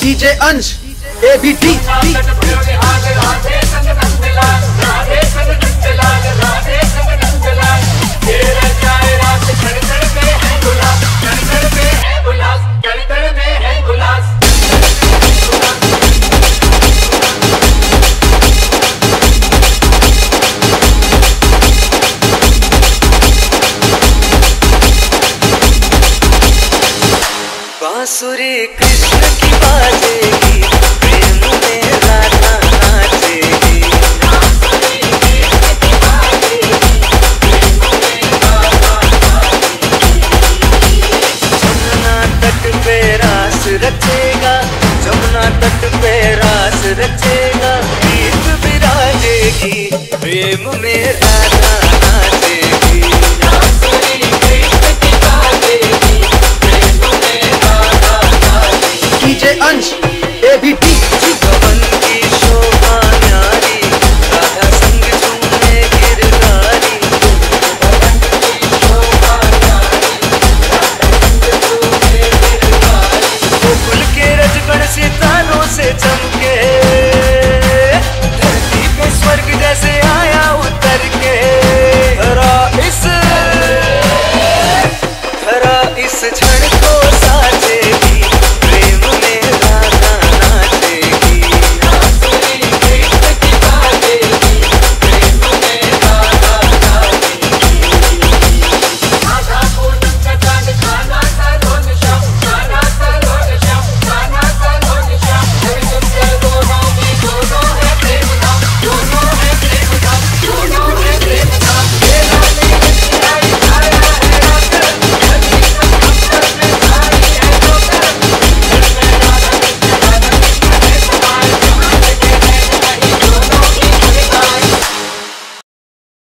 DJ Ansh ABD। बांसुरी कृष्ण की बाजेगी, प्रेम में राधा नाचेगी। जमुना तट पे रास रचेगा, जमुना तट पे रास रचेगा। गीत विराजेगी, प्रेम में राधा नाचेगी। DJ Ansh ABD। भवन की शोभा न्यारी, राधा संग झूमे गिरधारी। गोकुल के रजगण सितारों से